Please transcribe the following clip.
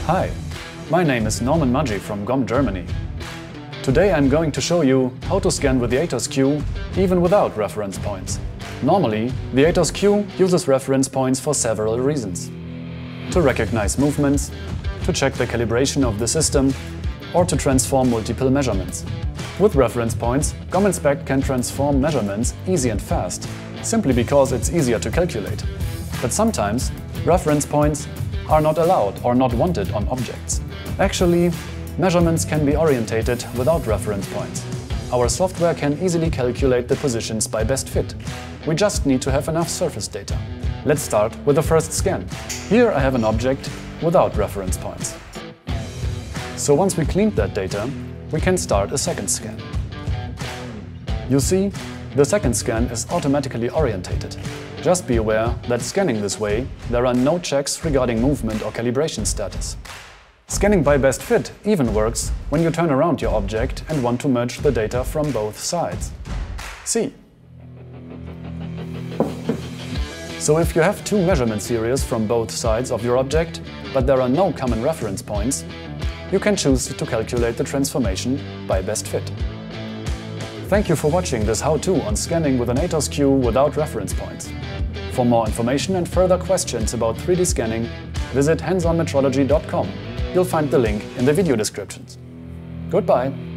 Hi, my name is Norman Maggi from GOM, Germany. Today I'm going to show you how to scan with the ATOS Q even without reference points. Normally, the ATOS Q uses reference points for several reasons. To recognize movements, to check the calibration of the system, or to transform multiple measurements. With reference points, GOM Inspect can transform measurements easy and fast, simply because it's easier to calculate. But sometimes, reference points are not allowed or not wanted on objects. Actually, measurements can be orientated without reference points. Our software can easily calculate the positions by best fit. We just need to have enough surface data. Let's start with the first scan. Here I have an object without reference points. So once we cleaned that data, we can start a second scan. You see, the second scan is automatically orientated. Just be aware that scanning this way, there are no checks regarding movement or calibration status. Scanning by best fit even works when you turn around your object and want to merge the data from both sides. See. So if you have two measurement series from both sides of your object, but there are no common reference points, you can choose to calculate the transformation by best fit. Thank you for watching this how-to on scanning with an ATOS Q without reference points. For more information and further questions about 3D scanning, visit handsonmetrology.com. You'll find the link in the video descriptions. Goodbye!